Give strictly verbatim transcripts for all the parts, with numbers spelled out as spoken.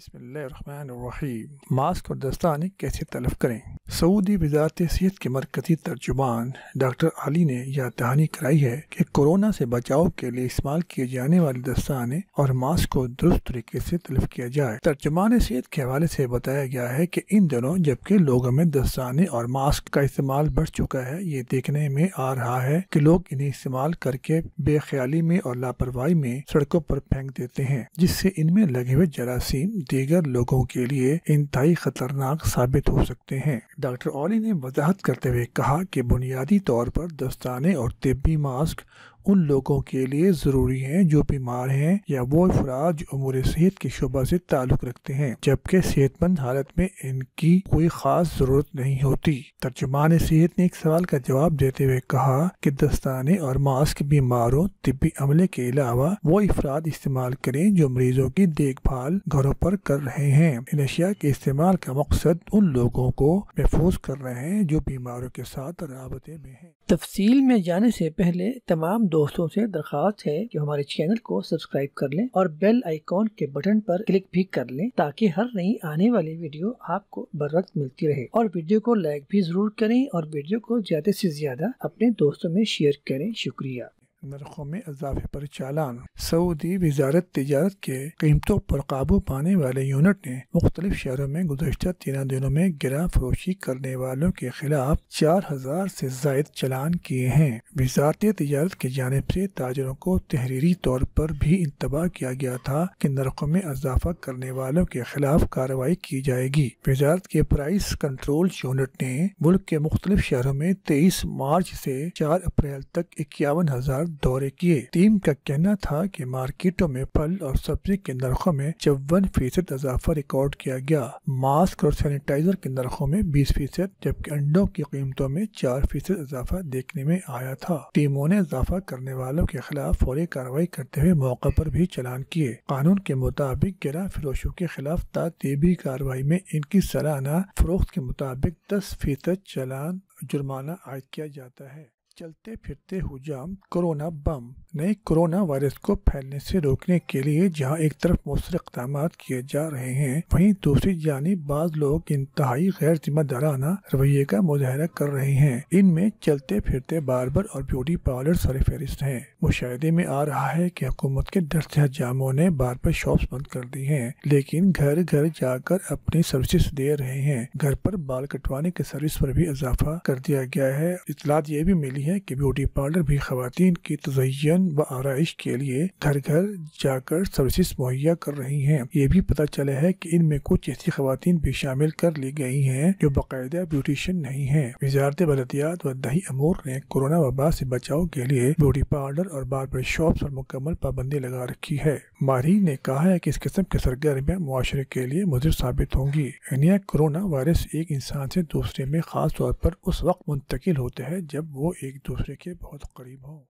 بسم اللہ الرحمن الرحیم۔ ماسک اور دستانے کیسے تلف کریں؟ سعودی وزارت صحت کے مرکزی ترجمان ڈاکٹر علی نے یہ دہانی کرائی ہے کہ کورونا سے بچاؤ کے لیے استعمال کیے جانے والے دستانے اور ماسک کو درست طریقے سے تلف کیا جائے۔ ترجمان صحت کے حوالے سے بتایا گیا ہے کہ ان دنوں جبکہ لوگوں میں دستانے اور ماسک کا استعمال بڑھ چکا ہے، یہ دیکھنے میں آ رہا ہے کہ لوگ انہیں استعمال کر کے بے خیالی میں اور لاپرواہی میں سڑکوں پر پھینک دیتے ہیں، جس سے ان میں لگے ہوئے جراثیم دیگر لوگوں کے لیے انتہائی خطرناک ثابت ہو سکتے ہیں۔ ڈاکٹر اولی نے وضاحت کرتے ہوئے کہا کہ بنیادی طور پر دستانے اور طبی ماسک ان لوگوں کے لیے ضروری ہیں جو بیمار ہیں یا وہ افراد جو امور صحت کے شعبہ سے تعلق رکھتے ہیں، جبکہ صحت مند حالت میں ان کی کوئی خاص ضرورت نہیں ہوتی۔ ترجمان صحت نے ایک سوال کا جواب دیتے ہوئے کہا کہ دستانے اور ماسک بیماروں، طبی عملے کے علاوہ وہ افراد استعمال کریں جو مریضوں کی دیکھ بھال گھروں پر کر رہے ہیں۔ ان اشیاء کے استعمال کا مقصد ان لوگوں کو محفوظ کر رہے ہیں جو بیماروں کے ساتھ رابطے میں ہیں۔ تفصیل میں جانے سے پہلے تمام دوستوں سے درخواست ہے کہ ہمارے چینل کو سبسکرائب کر لیں اور بیل آئیکن کے بٹن پر کلک بھی کر لیں تاکہ ہر نئی آنے والی ویڈیو آپ کو بر وقت ملتی رہے، اور ویڈیو کو لائک بھی ضرور کریں اور ویڈیو کو زیادہ سے زیادہ اپنے دوستوں میں شیئر کریں۔ شکریہ۔ نرخوں میں اضافے پر چالان۔ سعودی وزارت تجارت کے قیمتوں پر قابو پانے والے یونٹ نے مختلف شہروں میں گزشتہ تین دنوں میں گراں فروشی کرنے والوں کے خلاف چار ہزار سے زائد چالان کیے ہیں۔ وزارت تجارت کی جانب سے تاجروں کو تحریری طور پر بھی انتباہ کیا گیا تھا کہ نرخوں میں اضافہ کرنے والوں کے خلاف کارروائی کی جائے گی۔ وزارت کے پرائس کنٹرول یونٹ نے ملک کے مختلف شہروں میں تیئیس مارچ سے چار اپریل تک اکیاون ہزار دورے کیے۔ ٹیم کا کہنا تھا کہ مارکیٹوں میں پھل اور سبزی کے نرخوں میں چون فیصد اضافہ ریکارڈ کیا گیا۔ ماسک اور سینیٹائزر کے نرخوں میں بیس فیصد جبکہ انڈوں کی قیمتوں میں چار فیصد اضافہ دیکھنے میں آیا تھا۔ ٹیموں نے اضافہ کرنے والوں کے خلاف فوری کارروائی کرتے ہوئے موقع پر بھی چالان کیے۔ قانون کے مطابق گراں فروشوں کے خلاف تادیبی کارروائی میں ان کی سالانہ فروخت کے مطابق دس فیصد چالان جرمانہ عائد کیا جاتا ہے۔ چلتے پھرتے حجام کورونا بم۔ نئے کورونا وائرس کو پھیلنے سے روکنے کے لیے جہاں ایک طرف مؤثر اقدامات کیے جا رہے ہیں، وہیں دوسری جانب بعض لوگ انتہائی غیر ذمہ دارانہ رویے کا مظاہرہ کر رہے ہیں۔ ان میں چلتے پھرتے باربر اور بیوٹی پارلر سر فہرست ہیں۔ مشاہدے میں آ رہا ہے کہ حکومت کے ڈرتے حجاموں نے باربر شاپس بند کر دی ہیں، لیکن گھر گھر جا کر اپنی سروسز دے رہے ہیں۔ گھر پر بال کٹوانے کے سروس پر بھی اضافہ کر دیا گیا ہے۔ اطلاعات یہ بھی ملی ہے کہ بیوٹی پارلر بھی خواتین کی تزئین و آرائش کے لیے گھر گھر جا کر سروسز مہیا کر رہی ہیں۔ یہ بھی پتہ چلا ہے کہ ان میں کچھ ایسی خواتین بھی شامل کر لی گئی ہیں جو باقاعدہ بیوٹیشین نہیں ہیں۔ وزارت بلدیات و دیہی امور نے کورونا وبا سے بچاؤ کے لیے بیوٹی پارلر اور باربر شاپس پر مکمل پابندی لگا رکھی ہے۔ ماہرین نے کہا ہے کہ اس قسم کی سرگرمیاں معاشرے کے لیے مضر ثابت ہوں گی۔ انہیں کورونا وائرس ایک انسان سے دوسرے میں خاص طور پر اس وقت منتقل ہوتا ہے جب وہ ایک دوسرے کے بہت قریب ہوں۔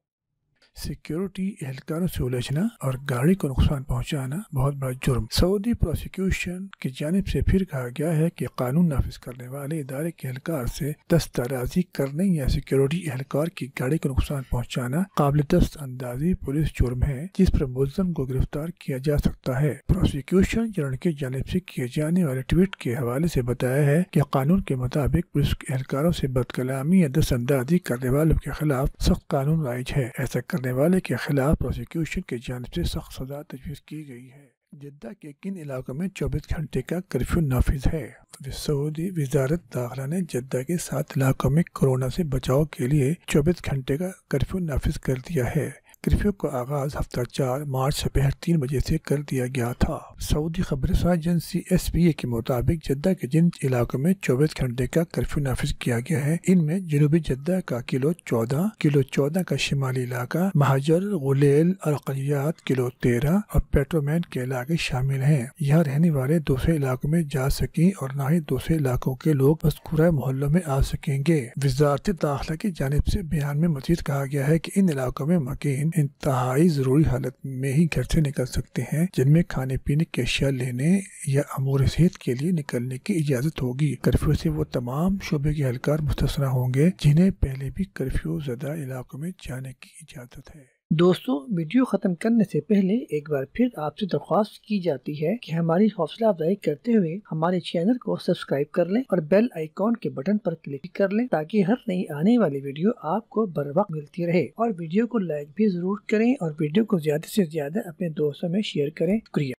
سیکیورٹی اہلکاروں سے الجھنا اور گاڑی کو نقصان پہنچانا بہت بڑا جرم۔ سعودی پروسیکیوشن کی جانب سے پھر کہا گیا ہے کہ قانون نافذ کرنے والے ادارے کے اہلکار سے دست درازی کرنے یا سیکیورٹی اہلکار کی گاڑی کو نقصان پہنچانا قابل دست اندازی پولیس جرم ہے جس پر ملزم کو گرفتار کیا جا سکتا ہے۔ پروسیکیوشن جنرل کی جانب سے کیے جانے والے ٹویٹ کے حوالے سے بتایا ہے کہ قانون کے مطابق پولیس اہلکاروں سے بد کلامی یا دست اندازی کرنے والوں کے خلاف سخت قانون رائج ہے۔ ایسا کرنے والے کے خلاف پروسیکیوشن کی جانب سے سخت سزا تجویز کی گئی ہے۔ جدہ کے کن علاقوں میں چوبیس گھنٹے کا کرفیو نافذ ہے؟ سعودی وزارت داخلہ نے جدہ کے سات علاقوں میں کورونا سے بچاؤ کے لیے چوبیس گھنٹے کا کرفیو نافذ کر دیا ہے۔ کرفیو کا آغاز ہفتہ چار مارچ دوپہر تین بجے سے کر دیا گیا تھا۔ سعودی خبر رساں ایجنسی ایس پی اے کے مطابق جدہ کے جن علاقوں میں چوبیس گھنٹے کا کرفیو نافذ کیا گیا ہے، ان میں جنوبی جدہ کا کلو چودہ، کلو چودہ کا شمالی علاقہ، مہاجر، غلیل، ارقلیات، کلو تیرہ اور پیٹرومین کے علاقے شامل ہیں۔ یہاں رہنے والے دوسرے علاقوں میں جا سکیں اور نہ ہی دوسرے علاقوں کے لوگ مذکورہ محلوں میں آ سکیں گے۔ وزارت داخلہ کی جانب سے بیان میں مزید کہا گیا ہے کہ ان علاقوں میں مقیم انتہائی ضروری حالت میں ہی گھر سے نکل سکتے ہیں، جن میں کھانے پینے کی اشیاء لینے یا امور صحت کے لیے نکلنے کی اجازت ہوگی۔ کرفیو سے وہ تمام شعبے کے اہلکار مستثنی ہوں گے جنہیں پہلے بھی کرفیو زدہ علاقوں میں جانے کی اجازت ہے۔ دوستوں ویڈیو ختم کرنے سے پہلے ایک بار پھر آپ سے درخواست کی جاتی ہے کہ ہماری حوصلہ افزائی کرتے ہوئے ہمارے چینل کو سبسکرائب کر لیں اور بیل آئیکن کے بٹن پر کلک کر لیں تاکہ ہر نئی آنے والی ویڈیو آپ کو بر وقت ملتی رہے، اور ویڈیو کو لائک بھی ضرور کریں اور ویڈیو کو زیادہ سے زیادہ اپنے دوستوں میں شیئر کریں۔ شکریہ۔